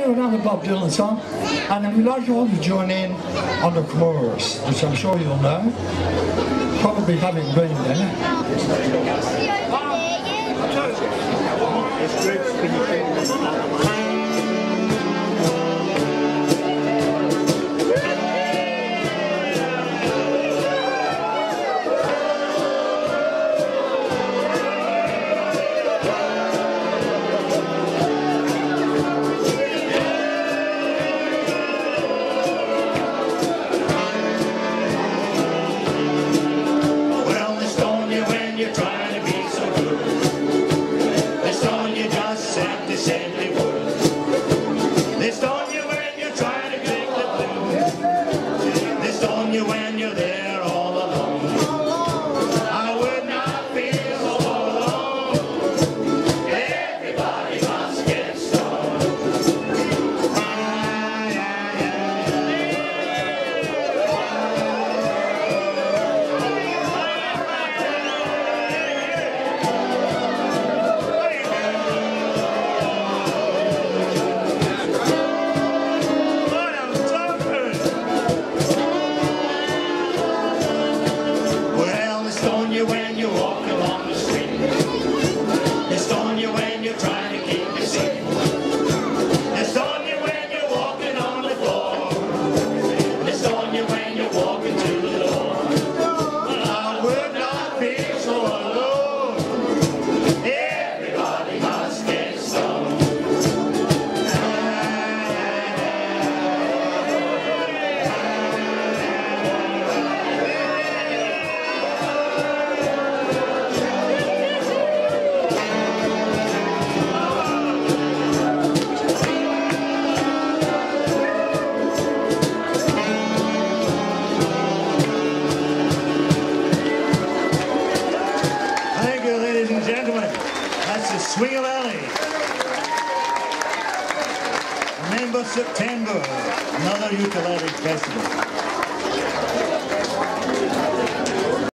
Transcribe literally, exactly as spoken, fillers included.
do another Bob Dylan song, and then we'd like you all to join in on the chorus, which I'm sure you'll know, probably having been there. Swingaleles. Remember September, another ukulele festival.